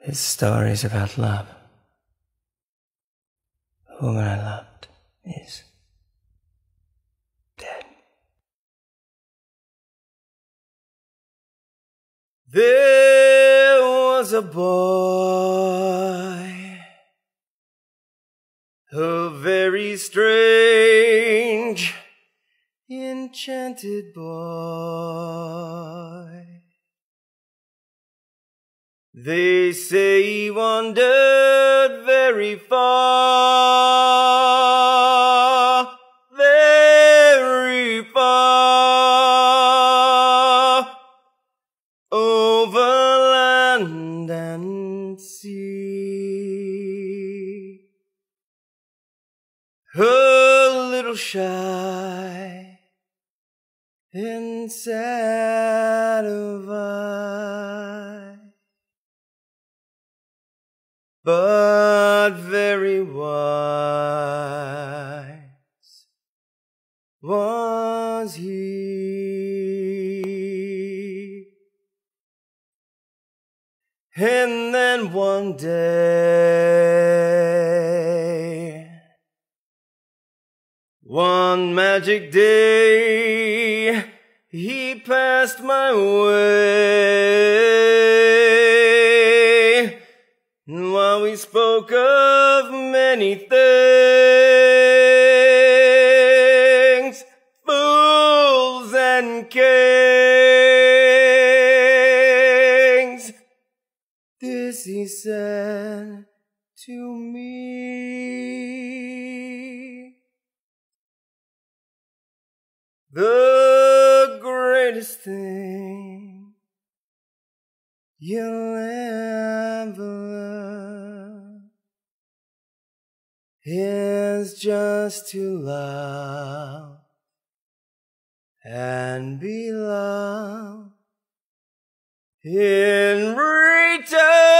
His stories about love. The woman I loved is dead. There was a boy, a very strange, enchanted boy. They say he wandered very far, very far, over land and sea. A little shy and sad of eye, but very wise was he. And then one day, one magic day, he passed my way. And while we spoke of many things, fools and kings, this he said to me: the greatest thing you'll ever learn is just to love and be loved in return.